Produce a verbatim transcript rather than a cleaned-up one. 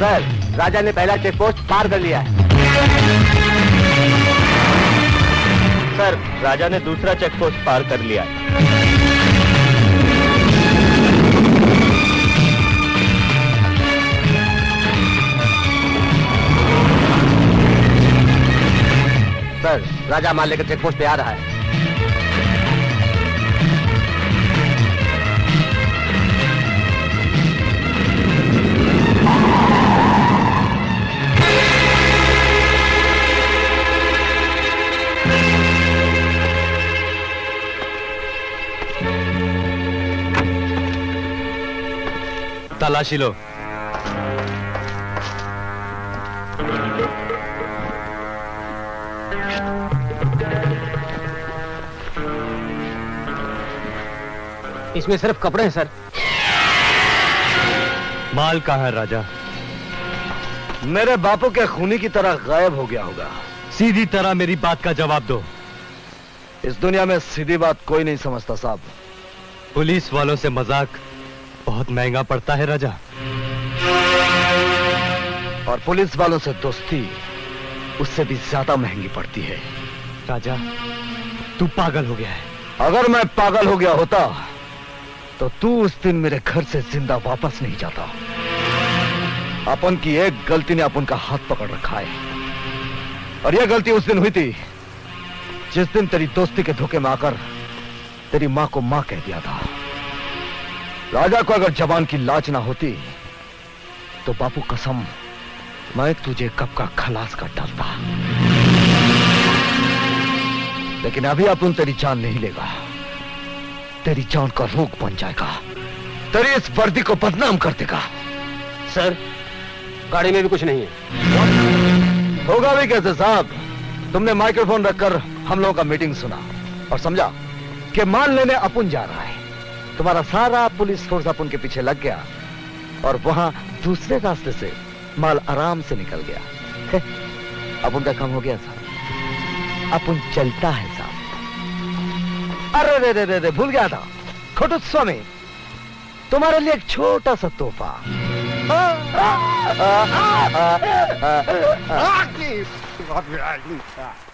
Sir, राजा ने पहला check post पार कर लिया है। सर, राजा ने दूसरा चेक पोस्ट पार कर लिया है। सर, राजा मान लेकर चेक पोस्ट पे आ रहा है। तलाशी लो। इसमें सिर्फ कपड़े हैं सर। माल कहाँ है राजा? मेरे बापू के खूनी की तरह गायब हो गया होगा। सीधी तरह मेरी बात का जवाब दो। इस दुनिया में सीधी बात कोई नहीं समझता साहब। पुलिस वालों से मजाक बहुत महंगा पड़ता है राजा। और पुलिस वालों से दोस्ती उससे भी ज्यादा महंगी पड़ती है। राजा, तू पागल हो गया है। अगर मैं पागल हो गया होता तो तू उस दिन मेरे घर से जिंदा वापस नहीं जाता। अपन की एक गलती ने अपन का हाथ पकड़ रखा है, और यह गलती उस दिन हुई थी जिस दिन तेरी दोस्ती के धोखे में आकर तेरी मां को मां कह दिया था। राजा को अगर जबान की लाज ना होती तो बापू कसम मैं तुझे कब का खलास कर डालता। लेकिन अभी अपन तेरी जान नहीं लेगा, तेरी जान का रोग बन जाएगा, तेरी इस वर्दी को बदनाम कर देगा। सर, गाड़ी में भी कुछ नहीं है। होगा भी कैसे साहब? तुमने माइक्रोफोन रखकर हम लोगों का मीटिंग सुना और समझा कि माल लेने अपुन जा रहा है। तुम्हारा सारा पुलिस फोर्स अपुन के पीछे लग गया और वहां दूसरे रास्ते से माल आराम से निकल गया। अपुन का काम हो गया साहब। अपुन चलता है साहब। अरे रे रे रे रे भूल गया था, खोटू स्वामी, तुम्हारे लिए एक छोटा सा तोहफा। Ah,